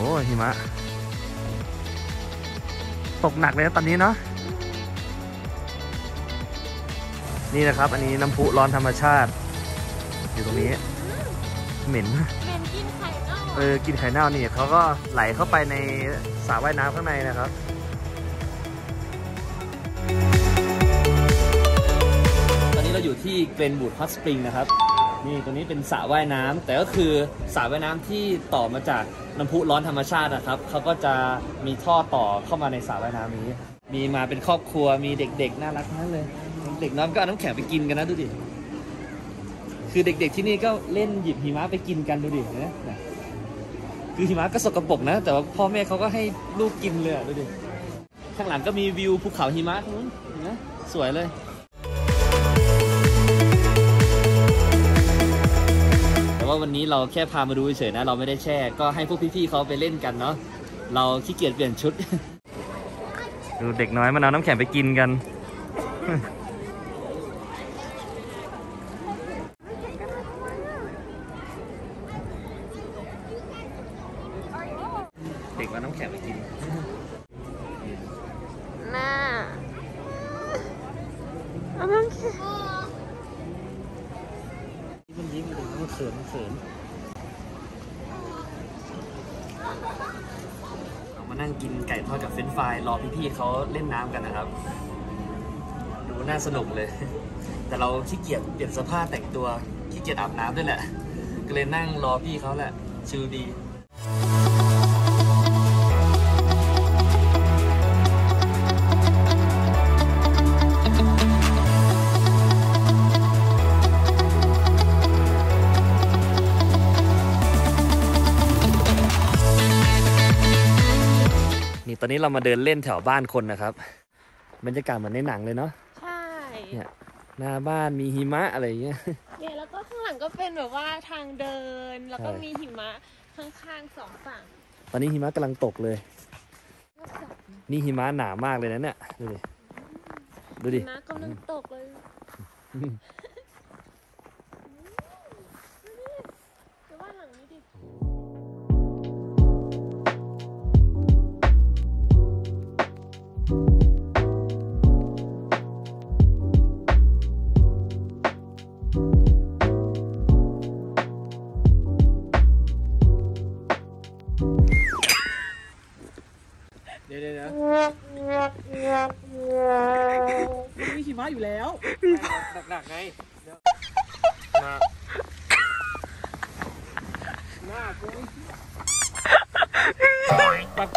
หิมะตกหนักเลยตอนนี้เนาะนี่นะครับอันนี้น้ำพุร้อนธรรมชาติอยู่ตรงนี้เหม็นกินไข่เน่ากินไข่เน่านี่เขาก็ไหลเข้าไปในสระว่ายน้ำข้างในนะครับตอนนี้เราอยู่ที่เกรนบูดฮอตสปริงนะครับนี่ตัวนี้เป็นสระว่ายน้ำแต่ก็คือสระว่ายน้ำที่ต่อมาจากน้ำพุร้อนธรรมชาตินะครับเขาก็จะมีท่อต่อเข้ามาในสระว่ายน้ำนี้มีมาเป็นครอบครัวมีเด็กๆน่ารักทั้งนั้นเลยเด็กน้องก็เอาน้ำแข็งไปกินกันนะดูดิคือเด็กๆที่นี่ก็เล่นหยิบหิมะไปกินกันดูดินะคือหิมะก็สกปรกนะแต่ว่าพ่อแม่เขาก็ให้ลูกกินเลยดูดิข้างหลังก็มีวิวภูเขาหิมะนู้นนะสวยเลยแต่ว่าวันนี้เราแค่พามาดูเฉยๆนะเราไม่ได้แช่ก็ให้พวกพี่ๆเขาไปเล่นกันเนาะเราขี้เกียจเปลี่ยนชุดดูเด็กน้อยมันเอาน้ำแข็งไปกินกันเด็กเอาน้ำแข็งไปกินน่าเอาน้ำแข็งมันยิ้มมันเขินเรามานั่งกินไก่ทอดกับเฟรนช์ฟรายรอพี่ๆเขาเล่นน้ำกันนะครับดูน่าสนุกเลยแต่เราขี้เกียจเปลี่ยนเสื้อผ้าแต่งตัวขี้เกียจอาบน้ำด้วยแหละก็เลยนั่งรอพี่เขาแหละชิลดีนี่ตอนนี้เรามาเดินเล่นแถวบ้านคนนะครับบรรยากาศเหมือนในหนังเลยเนาะใช่เนี่ยหน้าบ้านมีหิมะอะไรอย่างเงี้ยเนี่ยแล้วก็ข้างหลังก็เป็นแบบว่าทางเดินแล้วก็มีหิมะข้างๆสองฝั่งตอนนี้หิมะกำลังตกเลยนี่หิมะหนามากเลยนะเนี่ยดูดิหิมะกำลังตกเลยดูบ้านหลังนี้ดิเดี๋ยวมีหิมะอยู่แล้วหนักไงหน้ากูปากกู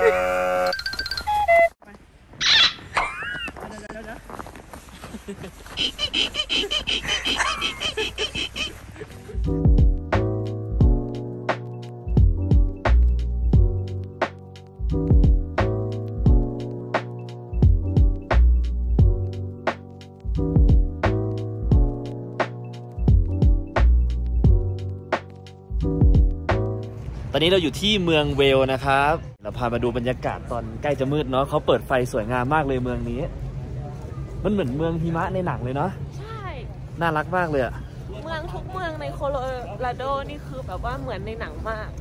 ตอนนี้เราอยู่ที่เมืองเวลนะครับเราพามาดูบรรยากาศตอนใกล้จะมืดเนาะเขาเปิดไฟสวยงามมากเลยเมืองนี้มันเหมือนเมืองหิมะในหนังเลยเนาะใช่น่ารักมากเลยอะเมืองทุกเมืองในโคโลราโดนี่คือแบบว่าเหมือนในหนังมาก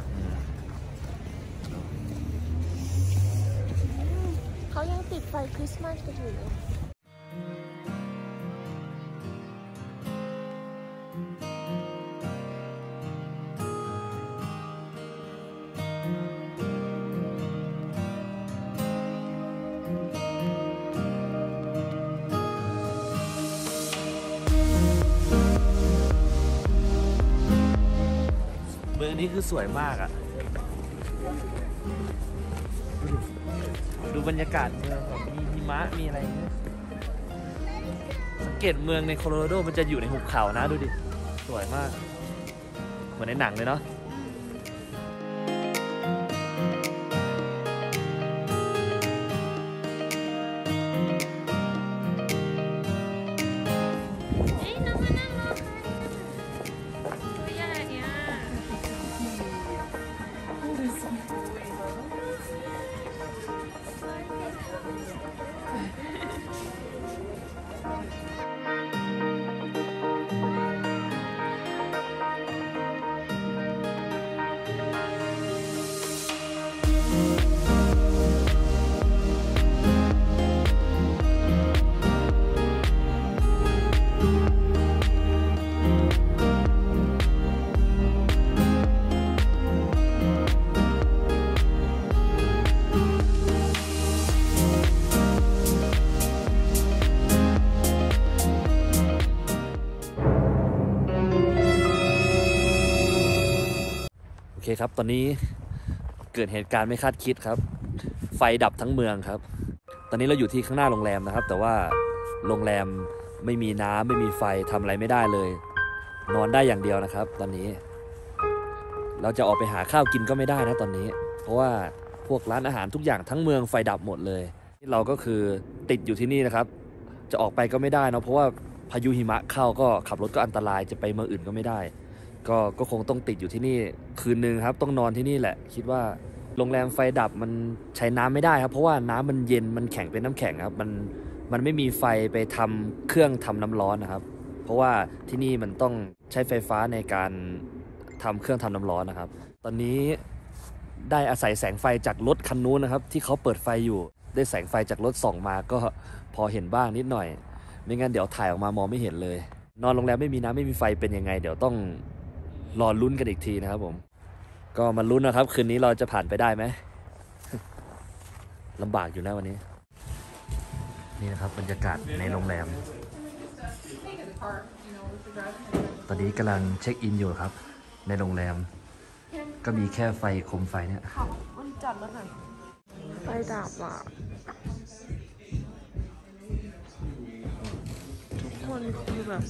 เขายังติดไฟคริสต์มาสกันอยู่เลยเมืองนี้คือสวยมากอะดูบรรยากาศเมืองแบบมีหิมะมีอะไรเงี้ยสังเกตเมืองในโคโลราโดมันจะอยู่ในหุบเขานะดูดิสวยมากเหมือนในหนังเลยเนาะเคครับตอนนี้เกิดเหตุการณ์ไม่คาดคิดครับไฟดับทั้งเมืองครับตอนนี้เราอยู่ที่ข้างหน้าโรงแรมนะครับแต่ว่าโรงแรมไม่มีน้ำไม่มีไฟทำอะไรไม่ได้เลยนอนได้อย่างเดียวนะครับตอนนี้เราจะออกไปหาข้าวกินก็ไม่ได้นะตอนนี้เพราะว่าพวกร้านอาหารทุกอย่างทั้งเมืองไฟดับหมดเลยเราก็คือติดอยู่ที่นี่นะครับจะออกไปก็ไม่ได้นะเพราะว่าพายุหิมะเข้าก็ขับรถก็อันตรายจะไปเมืองอื่นก็ไม่ได้ก็คงต้องติดอยู่ที่นี่คืนนึงครับต้องนอนที่นี่แหละคิดว่าโรงแรมไฟดับมันใช้น้ำไม่ได้ครับเพราะว่าน้ำมันเย็นมันแข็งเป็นน้ำแข็งครับมันไม่มีไฟไปทำเครื่องทำน้ำร้อนนะครับเพราะว่าที่นี่มันต้องใช้ไฟฟ้าในการทำเครื่องทำน้ำร้อนนะครับตอนนี้ได้อาศัยแสงไฟจากรถคันนู้นนะครับที่เขาเปิดไฟอยู่ได้แสงไฟจากรถส่องมาก็พอเห็นบ้างนิดหน่อยไม่งั้นเดี๋ยวถ่ายออกมามองไม่เห็นเลยนอนโรงแรมไม่มีน้ำไม่มีไฟเป็นยังไงเดี๋ยวต้องรอลุ้นกันอีกทีนะครับผมก็มาลุ้นนะครับคืนนี้เราจะผ่านไปได้ไหม ลำบากอยู่นะวันนี้นี่นะครับบรรยากาศในโรงแรมตอนนี้กำลังเช็คอินอยู่ครับในโรงแรมก็มีแค่ไฟโคมไฟเนี่ยมันจัดแล้วค่ะไฟดับอ่ะทุกคนคือแบบ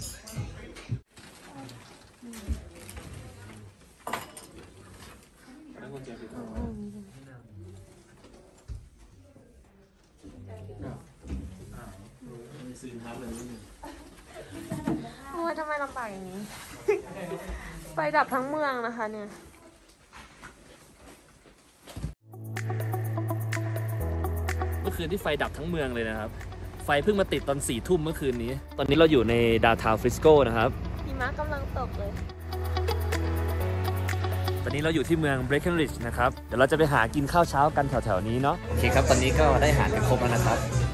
ทำไมลำบากอย่างนี้ ไฟดับทั้งเมืองนะคะเนี่ยเมื่อคืนที่ไฟดับทั้งเมืองเลยนะครับไฟเพิ่งมาติดตอน4 ทุ่มเมื่อคืนนี้ตอนนี้เราอยู่ในดาวน์ทาวน์ฟริสโกนะครับหิมะกำลังตกเลยตอนนี้เราอยู่ที่เมืองเบรเคนริดจ์นะครับเดี๋ยวเราจะไปหากินข้าวเช้ากันแถวๆนี้เนาะโอเคครับตอนนี้ก็ได้อาหารกันครบแล้วนะครับ